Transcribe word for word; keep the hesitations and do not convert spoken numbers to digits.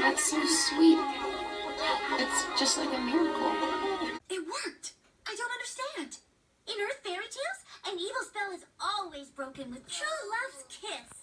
That's so sweet. It's just like a miracle. It worked. I don't understand. In Earth fairy tales, an evil spell is always broken with true love's kiss.